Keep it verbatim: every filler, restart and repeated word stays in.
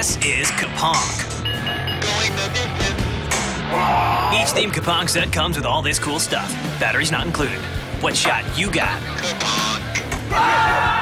This is Cuponk. Each theme Cuponk set comes with all this cool stuff. Batteries not included. What shot you got? Cuponk.